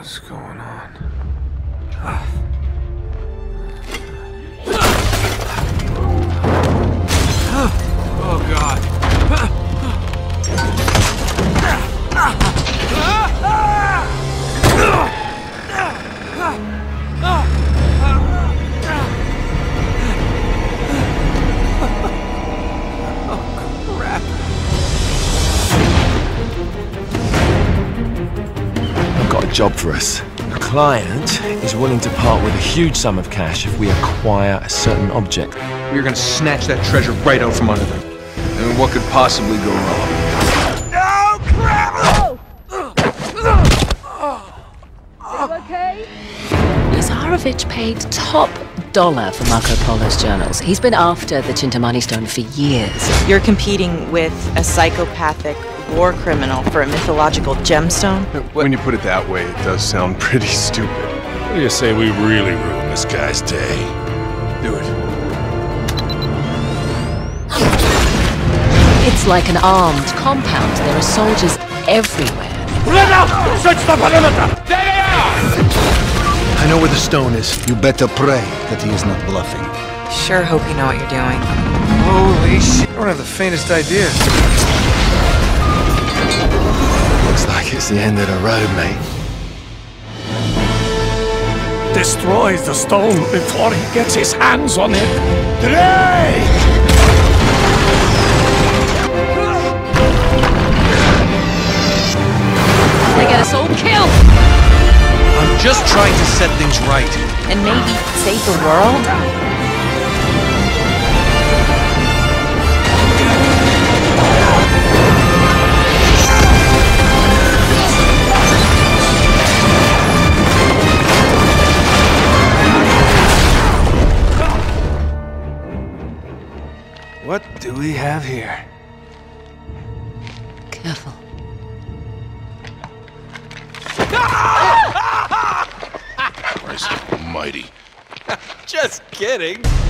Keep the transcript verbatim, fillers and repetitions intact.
What's going on? Oh, God. I've got a job for us. The client is willing to part with a huge sum of cash if we acquire a certain object. We're gonna snatch that treasure right out from under them. And what could possibly go wrong? No, crap! Are you okay? Lazarovich paid top dollar for Marco Polo's journals. He's been after the Chintamani stone for years. You're competing with a psychopathic war criminal for a mythological gemstone? When you put it that way, it does sound pretty stupid. What do you say we really ruin this guy's day? Do it. It's like an armed compound. There are soldiers everywhere. Let out! Search the perimeter! There they are! I know where the stone is. You better pray that he is not bluffing. Sure hope you know what you're doing. Holy shit. I don't have the faintest idea. Looks like it's the end of the road, mate. Destroys the stone before he gets his hands on it. Drake! They get us all killed! I'm just trying to set things right. And maybe save the world? What do we have here? Careful. Christ almighty. Just kidding.